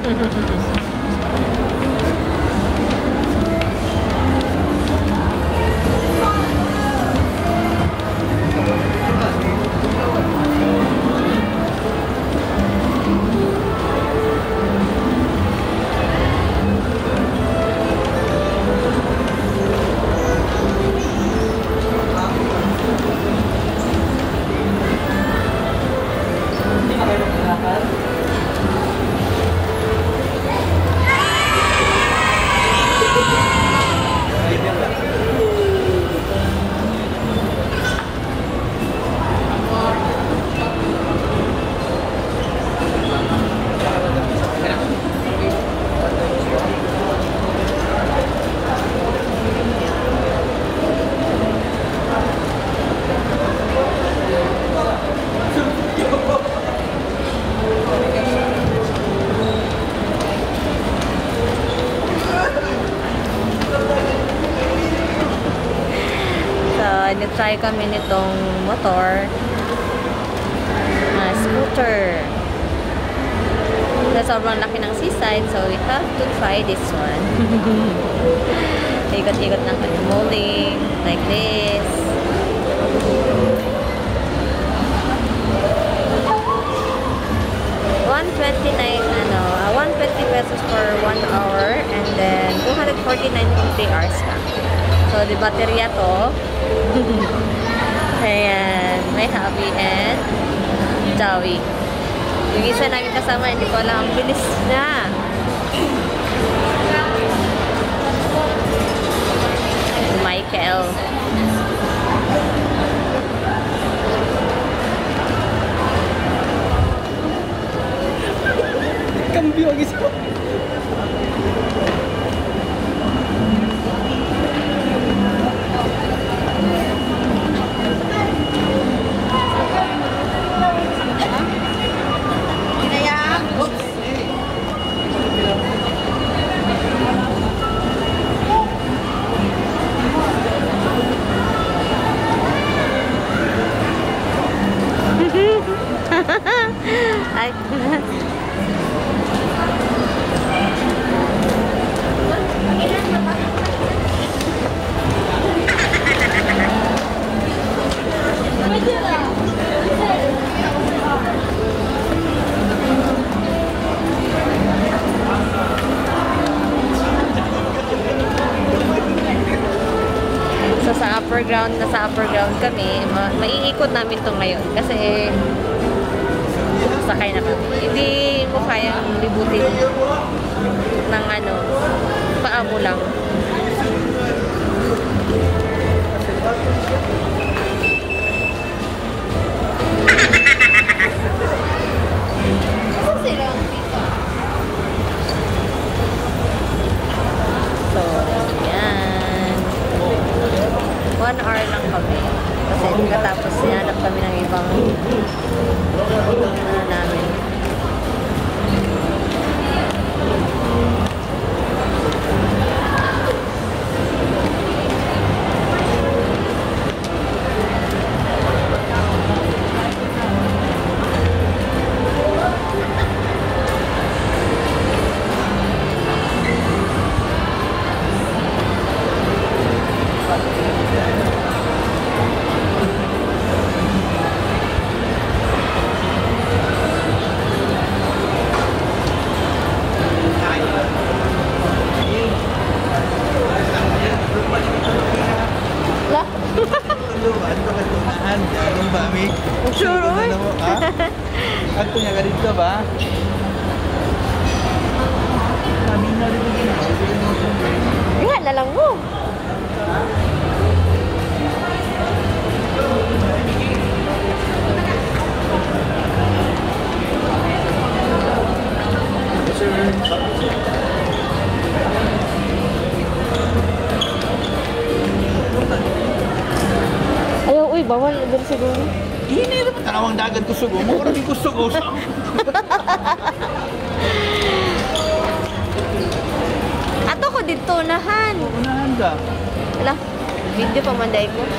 Nag-try kami nitong motor scooter. So, sobrang laki ng seaside, so we have to try this one. Ikot-ikot ng molding like this. $120 pesos for 1 hour, and then 249 kung 3 hours ka. So, di baterya to. Ayan, may hubby and Joey. Yung isa namin kasama, hindi ko alam, ang bilis na. Michael. Cambio ang isa. Ay. So sa upper ground kami, maiikot namin to ngayon kasi sakay na kami. Hindi mo kayang libutin ng paa mo lang. So, yan. 1 hour lang kami. Kasi pagkatapos sinanap kami ng ibang namin. Sure, oy. Ako niya ka dito ba? Kami na dito din. Nga na lang mo. Ayaw, uy, bawal na din siguro. Ini naman tanawang dagat ko sugo. Mura din ko sugo. Ato ko dito, unahan. Unahan ka. Wala, video pa manday ko.